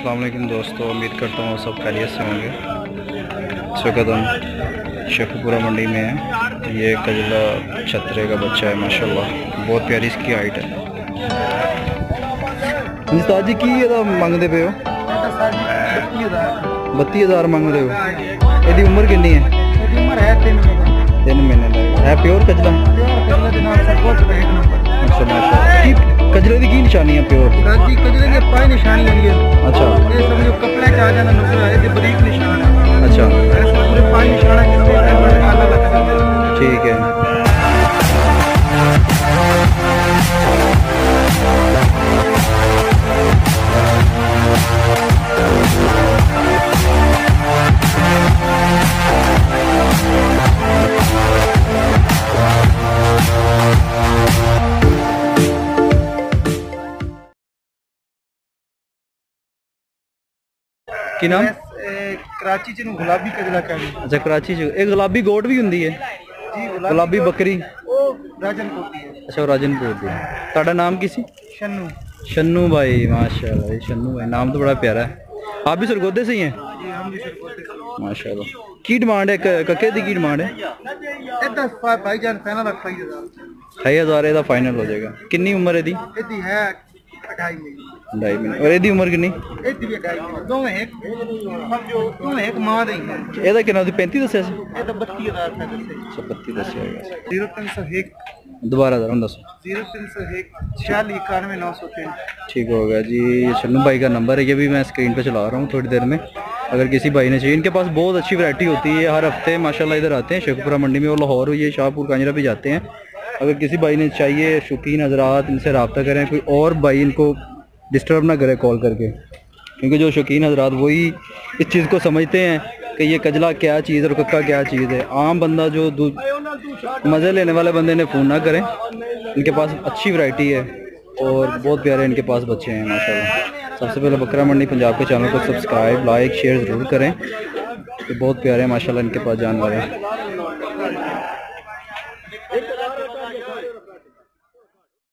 अस्सलाम वालेकुम दोस्तों, उम्मीद करता हूँ सब खैरियत से होंगे। इस वक्त हम शेखपुरा मंडी में हैं। ये कजला छतरे का बच्चा है, माशाल्लाह बहुत प्यारी इसकी हाइट है। उस्ताद जी की मंगते पे हो? 32,000 मंग रहे हो। इसकी उम्र कितनी है? 3 महीने है। प्योर कजला? अच्छा माशाल्लाह। कजले की निशानी है प्योर? कजले की पाई निशानी है। अच्छा, ये सब जो कपड़े आ जाना नुकरा है, ये बरीक निशान है। अच्छा ऐसे पूरे पाई निशान है, ठीक है। की नाम? कराची च गुलाबी कजला कहते हैं। अच्छा, कराची एक गुलाबी गोट भी होंगी है जी, गुलाबी बकरी। वो राजनपुर की है। अच्छा, राजनपुर की। ताड़ा नाम किसी? शन्नू। शन्नू भाई, माशाल्लाह शन्नू भाई, नाम तो बड़ा प्यारा है। आप भी सरगोदे से ही हैं? जी, हम भी सरगोदे से। माशाल्लाह। की डिमांड है कक्के की डिमांड है? भाईजान फाइनल 28,000 का फाइनल हो जाएगा। कितनी उम्र है? है 2.5 महीने। 2.5 महीने। और यदी उम्र कितनी? दोवें एक मां दी है। ਇਹਦਾ ਕਿੰਨਾ ਤੁਸੀਂ 35 ਦੱਸਿਆ ਸੀ? ਇਹ ਤਾਂ 32,000 ਰੁਪਏ ਦੱਸੇ। 32 ਦੱਸਿਆ ਹੈਗਾ। 0301 दोबारा जरा ਦੱਸੋ। 0301 46 91 903। ठीक हो गया जी। शन्नू भाई का नंबर है, ये भी मैं स्क्रीन पे चला रहा हूँ थोड़ी देर में। अगर किसी भाई ने चाहिए, इनके पास बहुत अच्छी वैरायटी होती है। हर हफ्ते माशाल्लाह इधर आते हैं शेखपुरा मंडी में, और लाहौर हुई है, शाहपुर कांजरा भी जाते हैं। अगर किसी भाई ने चाहिए, शौकीन हजरात इनसे रब्ता करें। कोई और भाई इनको डिस्टर्ब ना करे कॉल करके, क्योंकि जो शौकीन हजरात वही इस चीज़ को समझते हैं कि ये कजला क्या चीज़ और कक्का क्या चीज़ है। आम बंदा जो मज़े लेने वाले बंदे ने फ़ोन ना करें। इनके पास अच्छी वैरायटी है और बहुत प्यारे इनके पास बच्चे हैं माशाल्लाह। सबसे पहले बकरा मंडी पंजाब के चैनल को सब्सक्राइब, लाइक, शेयर ज़रूर करें। तो बहुत प्यारे माशाल्लाह इनके पास जानवर हैं।